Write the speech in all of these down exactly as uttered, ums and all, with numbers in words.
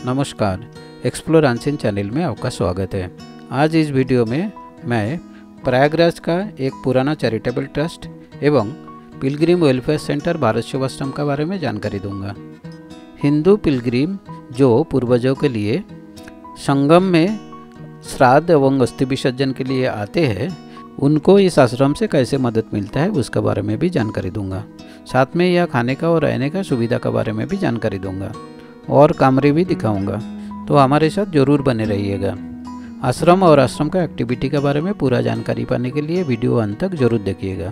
नमस्कार, explore unseen channel में आपका स्वागत है। आज इस वीडियो में मैं प्रयागराज का एक पुराना चैरिटेबल ट्रस्ट एवं pilgrim welfare centre Bharat Sevashram के बारे में जानकारी दूंगा। हिंदू पिलग्रिम जो पूर्वजों के लिए संगम में श्राद्ध एवं अस्थि विसर्जन के लिए आते हैं, उनको इस आश्रम से कैसे मदद मिलता है उसके बारे में भी जानकारी दूंगा। साथ में यह खाने का और रहने का सुविधा के बारे में भी जानकारी दूंगा और कमरे भी दिखाऊंगा, तो हमारे साथ जरूर बने रहिएगा। आश्रम और आश्रम का एक्टिविटी के बारे में पूरा जानकारी पाने के लिए वीडियो अंत तक जरूर देखिएगा।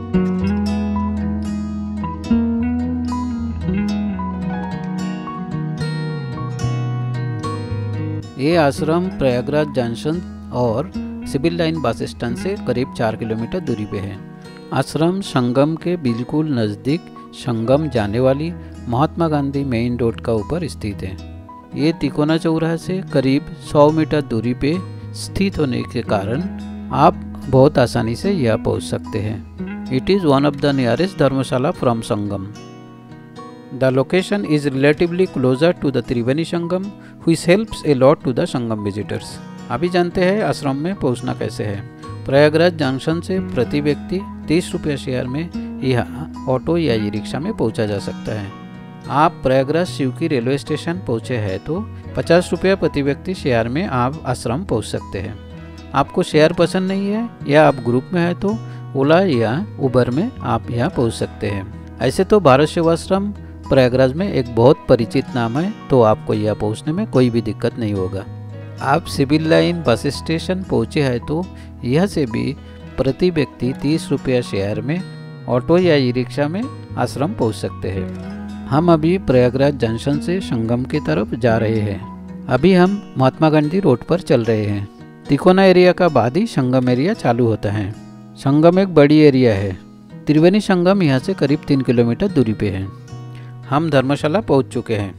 ये आश्रम प्रयागराज जंक्शन और सिविल लाइन बस स्टैंड से करीब चार किलोमीटर दूरी पे है। आश्रम संगम के बिल्कुल नज़दीक संगम जाने वाली महात्मा गांधी मेन रोड का ऊपर स्थित है। ये तिकोना चौराहे से करीब सौ मीटर दूरी पे स्थित होने के कारण आप बहुत आसानी से यह पहुंच सकते हैं। It is one of the nearest dharamshala from Sangam. The location is relatively closer to the Triveni Sangam which helps a lot to the Sangam visitors. अभी जानते हैं आश्रम में पहुंचना कैसे है। प्रयागराज जंक्शन से प्रति व्यक्ति तीस रुपये शेयर में यहाँ ऑटो या ई रिक्शा में पहुंचा जा सकता है। आप प्रयागराज शिवकी रेलवे स्टेशन पहुंचे हैं तो पचास रुपये प्रति व्यक्ति शेयर में आप आश्रम पहुंच सकते हैं। आपको शेयर पसंद नहीं है या आप ग्रुप में है तो ओला या उबर में आप यहाँ पहुंच सकते हैं। ऐसे तो भारत सेवाश्रम प्रयागराज में एक बहुत परिचित नाम है, तो आपको यह पहुंचने में कोई भी दिक्कत नहीं होगा। आप सिविल लाइन बस स्टेशन पहुंचे हैं तो यह से भी प्रति व्यक्ति तीस रुपया शेयर में ऑटो या ई रिक्शा में आश्रम पहुंच सकते हैं। हम अभी प्रयागराज जंक्शन से संगम की तरफ जा रहे हैं। अभी हम महात्मा गांधी रोड पर चल रहे हैं। तिकोना एरिया का बाद ही संगम एरिया चालू होता है। संगम एक बड़ी एरिया है। त्रिवेणी संगम यहाँ से करीब तीन किलोमीटर दूरी पे है। हम धर्मशाला पहुँच चुके हैं।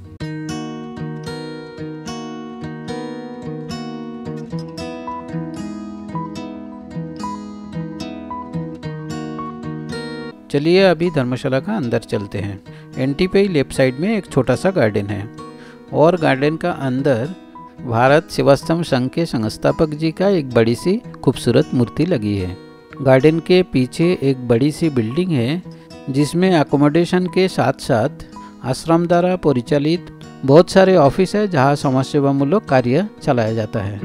चलिए अभी धर्मशाला का अंदर चलते हैं। एंट्री पे ही लेफ्ट साइड में एक छोटा सा गार्डन है और गार्डन का अंदर भारत सेवाश्रम संघ के संस्थापक जी का एक बड़ी सी खूबसूरत मूर्ति लगी है। गार्डन के पीछे एक बड़ी सी बिल्डिंग है जिसमें अकोमोडेशन के साथ साथ आश्रम द्वारा परिचालित बहुत सारे ऑफिस है जहाँ समाज सेवामूलक कार्य चलाया जाता है।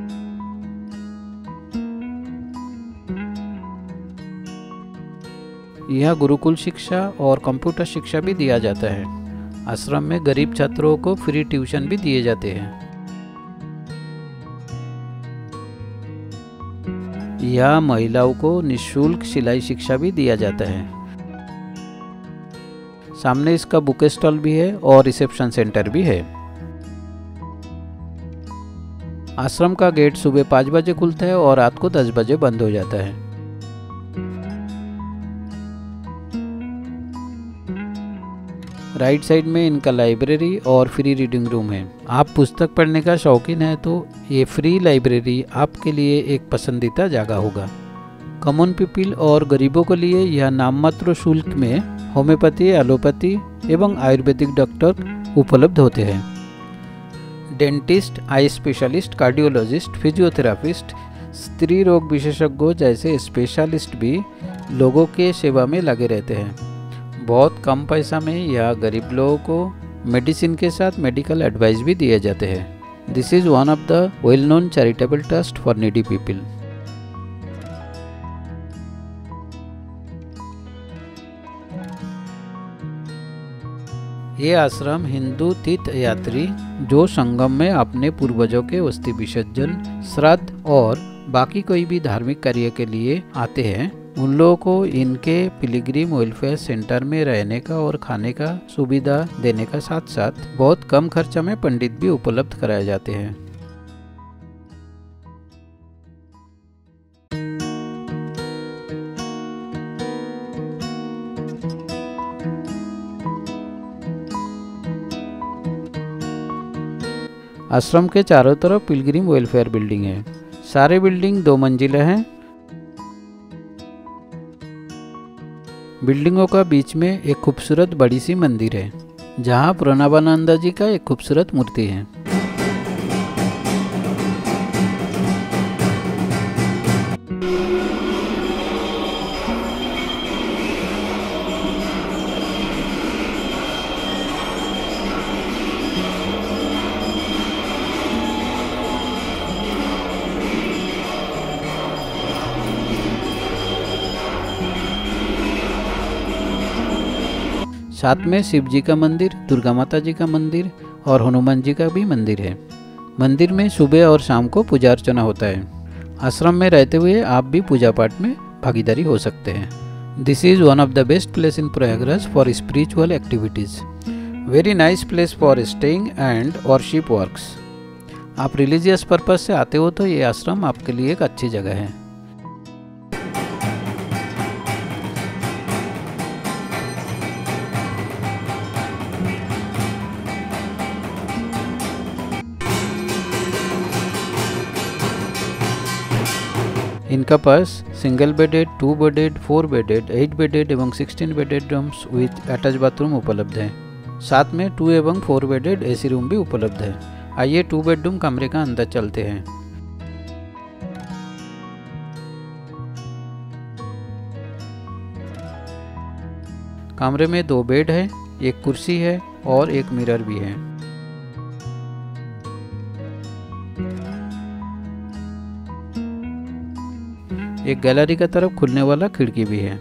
यहाँ गुरुकुल शिक्षा और कंप्यूटर शिक्षा भी दिया जाता है। आश्रम में गरीब छात्रों को फ्री ट्यूशन भी दिए जाते हैं। यहाँ महिलाओं को निःशुल्क सिलाई शिक्षा भी दिया जाता है। सामने इसका बुक स्टॉल भी है और रिसेप्शन सेंटर भी है। आश्रम का गेट सुबह पाँच बजे खुलता है और रात को दस बजे बंद हो जाता है। राइट साइड में इनका लाइब्रेरी और फ्री रीडिंग रूम है। आप पुस्तक पढ़ने का शौकीन है तो ये फ्री लाइब्रेरी आपके लिए एक पसंदीदा जगह होगा। कॉमन पीपल और गरीबों के लिए यह नाममात्र शुल्क में होम्योपैथी, एलोपैथी एवं आयुर्वेदिक डॉक्टर उपलब्ध होते हैं। Dentist, eye specialist, cardiologist, physiotherapist, स्त्री रोग विशेषज्ञों जैसे स्पेशलिस्ट भी लोगों के सेवा में लगे रहते हैं। बहुत कम पैसा में यह गरीब लोगों को मेडिसिन के साथ मेडिकल एडवाइस भी दिए जाते हैं। This is one of the well known charitable trust for needy people. ये आश्रम हिंदू तीर्थ यात्री जो संगम में अपने पूर्वजों के अस्थि विसर्जन, श्राद्ध और बाकी कोई भी धार्मिक कार्य के लिए आते हैं, उन लोगों को इनके पिलग्रिम वेलफेयर सेंटर में रहने का और खाने का सुविधा देने का साथ साथ बहुत कम खर्चा में पंडित भी उपलब्ध कराए जाते हैं। आश्रम के चारों तरफ पिलग्रिम वेलफेयर बिल्डिंग है। सारे बिल्डिंग दो मंजिला हैं। बिल्डिंगों का बीच में एक खूबसूरत बड़ी सी मंदिर है। जहाँ प्रणवानंद जी का एक खूबसूरत मूर्ति है। साथ में शिव जी का मंदिर, दुर्गा माता जी का मंदिर और हनुमान जी का भी मंदिर है। मंदिर में सुबह और शाम को पूजा अर्चना होता है। आश्रम में रहते हुए आप भी पूजा पाठ में भागीदारी हो सकते हैं। This is one of the best place in Prayagraj for spiritual activities. Very nice place for staying and worship works. आप रिलीजियस पर्पज से आते हो तो ये आश्रम आपके लिए एक अच्छी जगह है। इनका पास single bedded, two bedded, four bedded, eight bedded एवं sixteen bedded rooms with attach bathroom उपलब्ध है। साथ में टू एवं फोर बेडेड एसी रूम भी उपलब्ध है। आइए टू बेडरूम कमरे का अंदर चलते हैं। कमरे में दो बेड है, एक कुर्सी है और एक मिरर भी है। एक गैलरी का तरफ खुलने वाला खिड़की भी है।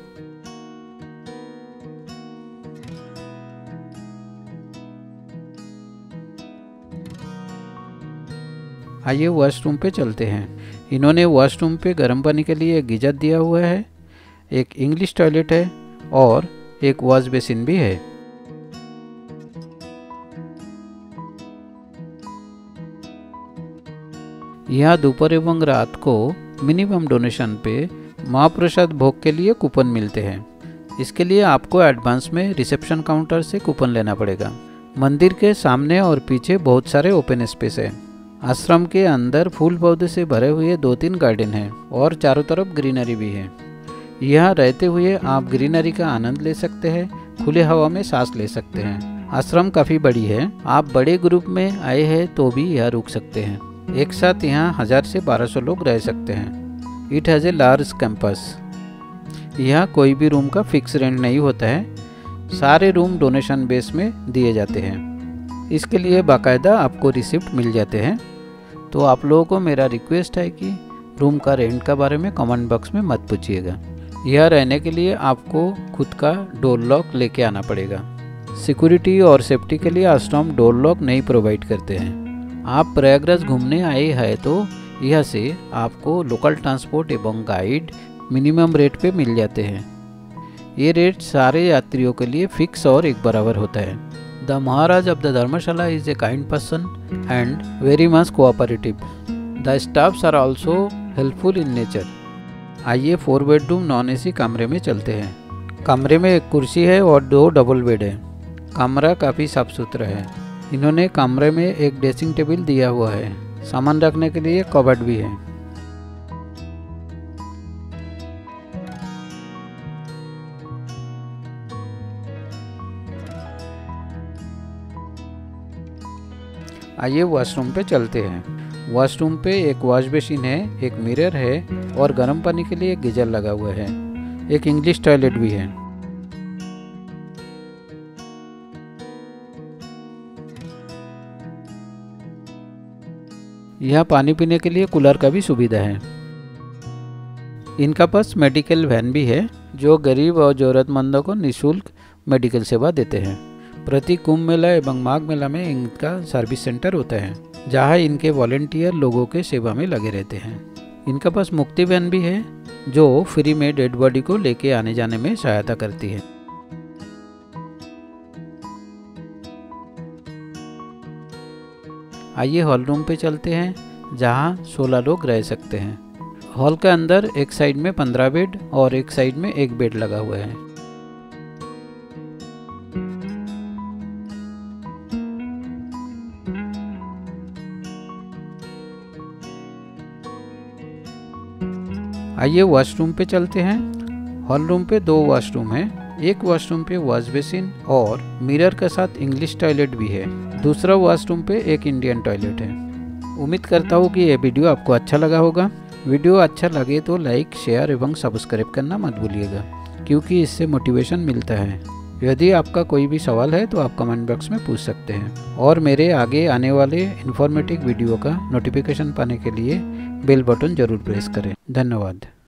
आइए वॉशरूम पे चलते हैं। इन्होंने वॉशरूम पे गर्म पानी के लिए एक गीजर दिया हुआ है, एक इंग्लिश टॉयलेट है और एक वॉश बेसिन भी है। यहाँ दोपहर एवं रात को मिनिमम डोनेशन पे महाप्रसाद भोग के लिए कूपन मिलते हैं। इसके लिए आपको एडवांस में रिसेप्शन काउंटर से कूपन लेना पड़ेगा। मंदिर के सामने और पीछे बहुत सारे ओपन स्पेस है। आश्रम के अंदर फूल पौधे से भरे हुए दो तीन गार्डन हैं और चारों तरफ ग्रीनरी भी है। यहाँ रहते हुए आप ग्रीनरी का आनंद ले सकते हैं, खुले हवा में सांस ले सकते हैं। आश्रम काफ़ी बड़ी है। आप बड़े ग्रुप में आए हैं तो भी यहाँ रुक सकते हैं। एक साथ यहाँ हजार से बारह सौ लोग रह सकते हैं। It has a large campus. यहाँ कोई भी रूम का फिक्स रेंट नहीं होता है। सारे रूम डोनेशन बेस में दिए जाते हैं। इसके लिए बाकायदा आपको रिसिप्ट मिल जाते हैं। तो आप लोगों को मेरा रिक्वेस्ट है कि रूम का रेंट का बारे में कमेंट बॉक्स में मत पूछिएगा। यह रहने के लिए आपको खुद का डोर लॉक लेके आना पड़ेगा। सिक्योरिटी और सेफ्टी के लिए आश्रम डोर लॉक नहीं प्रोवाइड करते हैं। आप प्रयागराज घूमने आए हैं तो यह से आपको लोकल ट्रांसपोर्ट एवं गाइड मिनिमम रेट पे मिल जाते हैं। ये रेट सारे यात्रियों के लिए फिक्स और एक बराबर होता है। The Maharaj of the dharamshala is a kind person and very much cooperative. The staffs are also helpful in nature. आइए फोर बेडरूम नॉन एसी कमरे में चलते हैं। कमरे में एक कुर्सी है और दो डबल बेड है। कमरा काफ़ी साफ सुथरा है। इन्होंने कमरे में एक ड्रेसिंग टेबल दिया हुआ है। सामान रखने के लिए कबर्ड भी है। आइए वॉशरूम पे चलते हैं। वॉशरूम पे एक वॉश बेसिन है, एक मिरर है और गर्म पानी के लिए एक गीजर लगा हुआ है। एक इंग्लिश टॉयलेट भी है। यहाँ पानी पीने के लिए कूलर का भी सुविधा है। इनका पास मेडिकल वैन भी है जो गरीब और ज़रूरतमंदों को निःशुल्क मेडिकल सेवा देते हैं। प्रति कुंभ मेला एवं माघ मेला में इनका सर्विस सेंटर होता है जहाँ इनके वॉलेंटियर लोगों के सेवा में लगे रहते हैं। इनका पास मुक्ति वैन भी है जो फ्री में डेड बॉडी को लेके आने जाने में सहायता करती है। आइए हॉल रूम पे चलते हैं जहाँ सोलह लोग रह सकते हैं। हॉल के अंदर एक साइड में पंद्रह बेड और एक साइड में एक बेड लगा हुआ है। आइए वॉशरूम पे चलते हैं। हॉल रूम पे दो वॉशरूम है एक वॉशरूम पे वॉश बेसिन और मिरर के साथ इंग्लिश टॉयलेट भी है। दूसरा वॉशरूम पे एक इंडियन टॉयलेट है। उम्मीद करता हूँ कि ये वीडियो आपको अच्छा लगा होगा। वीडियो अच्छा लगे तो लाइक, शेयर एवं सब्सक्राइब करना मत भूलिएगा, क्योंकि इससे मोटिवेशन मिलता है। यदि आपका कोई भी सवाल है तो आप कमेंट बॉक्स में पूछ सकते हैं, और मेरे आगे आने वाले इन्फॉर्मेटिव वीडियो का नोटिफिकेशन पाने के लिए बेल बटन जरूर प्रेस करें। धन्यवाद।